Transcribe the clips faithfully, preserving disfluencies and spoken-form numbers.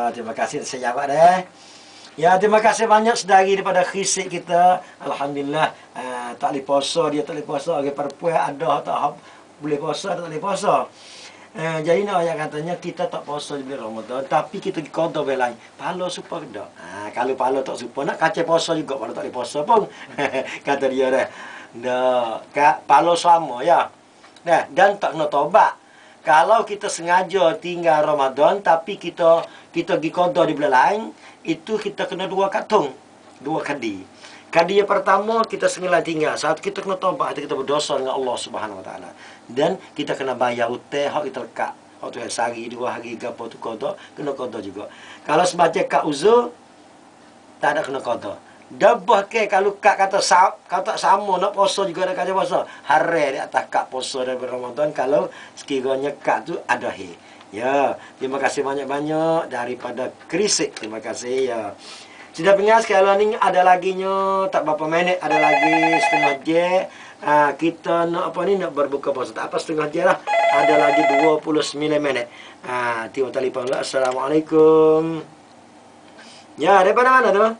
terima kasih saya jawab deh. Ya, terima kasih banyak sedari daripada khisik kita. Alhamdulillah, uh, tak boleh puasa, dia tak boleh puasa. Orang perempuan ada tak boleh puasa, tak boleh puasa. Uh, jadi nak ayat katanya kita tak puasa di bulan Ramadan, tapi kita qada bulan lain. Pala supa ke tak? Ha, kalau pala tak supa, nak kacau puasa juga kalau tak boleh puasa pun. Kata dia dah. Dah, kak pala sama ya. Nah, dan tak kena taubat. Kalau kita sengaja tinggal Ramadan tapi kita kita pergi qada di bulan lain, itu kita kena dua katung, dua kadi. Kadi yang pertama kita sengaja tinggal, saat kita kena taubat, kita berdosa dengan Allah Subhanahu Wa Taala. Dan kita kena bayar hutang hak kita lekat. Hak tu sehari dua hari gapo tu qada, kena qada juga. Kalau sebagai kak uzur tak ada kena qada. Dabah ke kalau kak kata kata sama nak puasa juga ada kata puasa. Hari di atas kak puasa dari Ramadan kalau sekiranya kak tu ada he. Ya, terima kasih banyak-banyak daripada Krisik. Terima kasih ya. Sudah pengas kalau ni ada laginya tak berapa minit, ada lagi setengah jam. Ha, kita nak apa ni nak berbuka puasa. Tak apa setengah jam lah. Ada lagi dua puluh sembilan minit. Ha, tiba telefon lah. Assalamualaikum. Ya, daripada mana tu?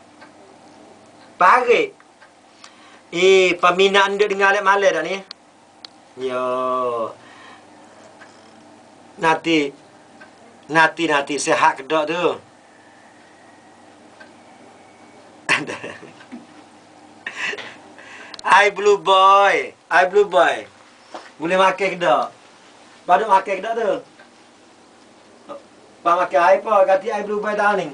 Pagi. Eh, peminat anda dengar alek malam dah ni. Yo. Nanti nanti nanti sehat ke tak tu? I blue boy, I blue boy. Boleh makan ke tak? Pada makan ke tak tu? Pak makan ai apa? Kati I blue boy dah ni.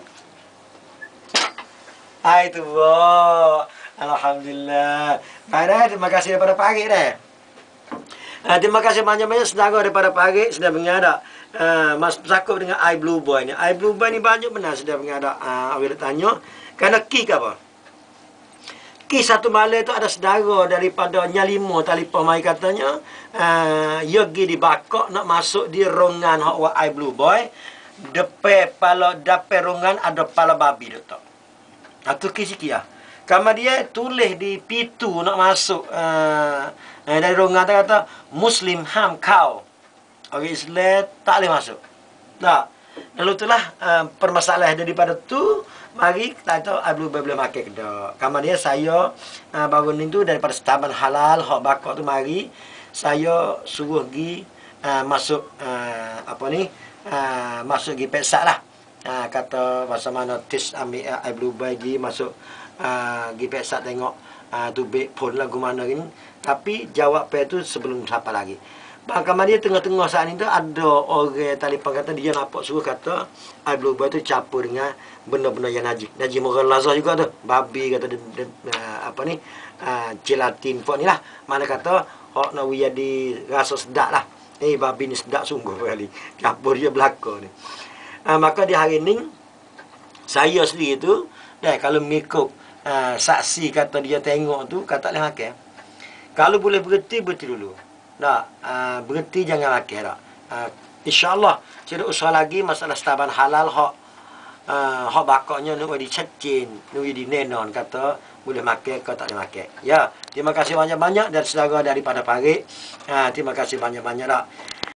Hai tu, oh. Alhamdulillah. Baiklah, terima kasih daripada pagi dah. Uh, terima kasih banyak-banyak saudara daripada pagi sudah mengadak. Uh, Mas bercakap dengan I Blue Boy ni. I Blue Boy ni banyak benar sudah mengadak. Uh, awak tanya. Kerana ki ke apa? Ki satu malam tu ada saudara daripada Nyalimo telefon mai katanya. Uh, dia pergi di bakok nak masuk di rongan hak I Blue Boy. Depan pala dapat rongan ada pala babi tu. Atau kisi-kisi lah. Kamar dia tulis di pintu nak masuk. Uh, uh, dari rongan dia kata, Muslim ham kau. Orang Islam tak boleh masuk. Tak. Lalu itulah uh, permasalahan daripada tu. Mari kita tahu, I belum boleh makan ke tak. Kamar dia saya uh, bangun itu daripada setaban halal. Hak bakok tu mari. Saya suruh pergi uh, masuk, uh, apa ni, uh, masuk pergi peksak lah. Ha, kata masa mana tis ambil uh, I blue bagi masuk uh, pergi peksak tengok uh, tu beg pun lagu mana ni. Tapi jawab pe tu sebelum siapa lagi. Bahkan dia tengah-tengah saat ni tu ada orang telefon kata dia nampak suruh kata I blue boy tu campur dengan benda-benda yang najis. Najis moral lazah juga tu. Babi kata de, de, uh, apa ni uh, gelatin pun ni lah. Mana kata hok nak jadi rasa sedap lah. Eh babi ni sedap sungguh kali. Campur dia belaka ni. Uh, maka di hari ni saya sendiri tu dah kalau mengikut uh, saksi kata dia tengok tu kata boleh makan. Kalau boleh berhenti berhenti dulu. Tak, uh, berhenti jangan makan dak. Uh, InsyaAllah tidak usah lagi masalah setaban halal hak uh, hak bakoknya nak dicecin, nak dinenon kata boleh makan ke tak boleh makan. Ya, terima kasih banyak-banyak dan saudara daripada Parit. Uh, terima kasih banyak-banyak dak.